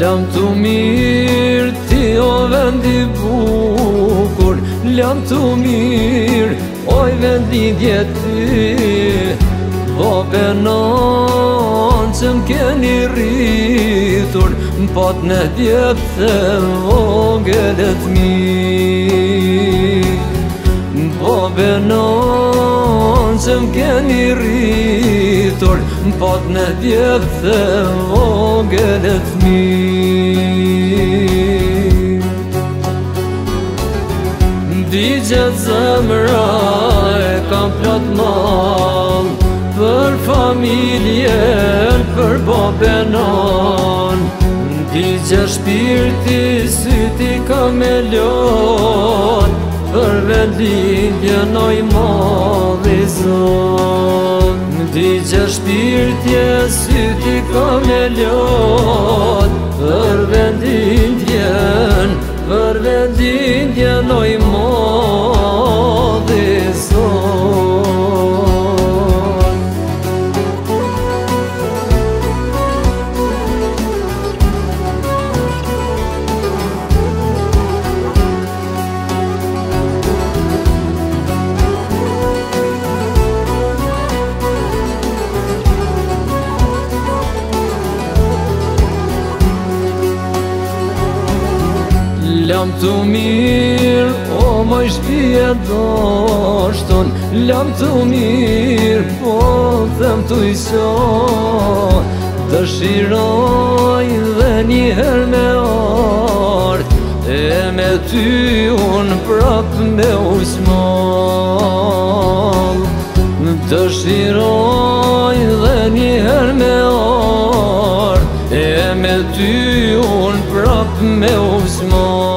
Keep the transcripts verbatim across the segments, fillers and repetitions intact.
Lam të mirë, ti o vendi bukur, lam të mirë, oj vendlidhje ty. O benon që m'keni rritur, m'pat në djepë vogelet mi. O benon që m'keni rritur, m'pat në djepë vogelet mi. Digjet zemra e kam plot mal, për familjen, për babenon. Digje shpirti, syti ka me lot, për vendlidhjen oj madhi zot. Digje shpirtje, syti ka me lot, për vendlidhjen, për vendlidhjen oj madhi zot. Lam të mirë, o më shpije dashton, lam të mirë, po them të iso. Dëshiroj dhe njëherë me ardh, e me ty unë prap me usmall. Dëshiroj dhe njëherë me ardh, e me ty unë prap me usmall.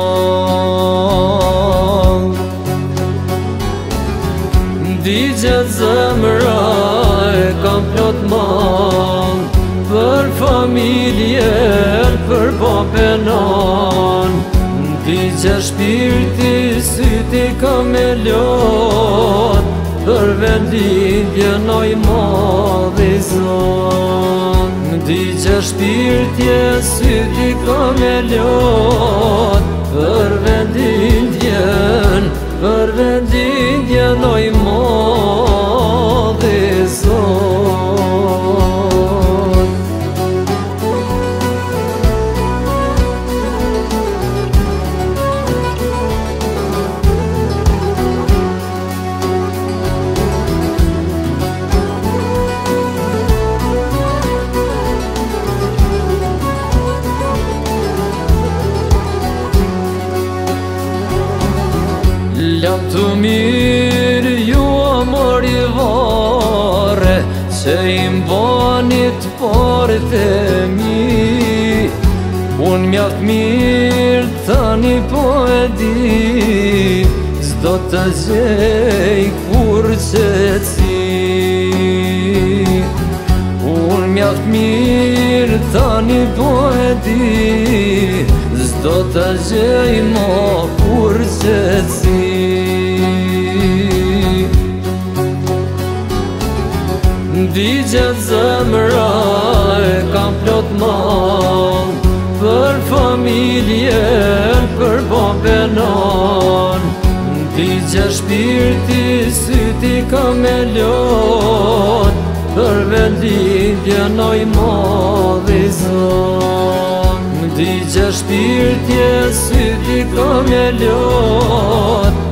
Digjet zemra e kam plot mal, për familjen, për babenon. Digjet shpirti, syti ka me lot, për vendlidhjen oj madhi zot. Digjet shpirtje, syti ka me lot, për vendlidhjen, për vendlidhjen oj madhi zot. Lam të mirë, ju amor i vare, që i mbanit part e mi. Unë mjaft mirë, tani po e di, s'do të gjej kur qetësi. Unë mjaft mirë, tani po e di, s'do të gjej ma kur qetësi. Digjet zemra e kam plot mal, për familjen, për babenon. Digjet shpirti, syti ka me lot, për vendlidhjen oj madhi zot. Digjet shpirtje, syti ka me lot,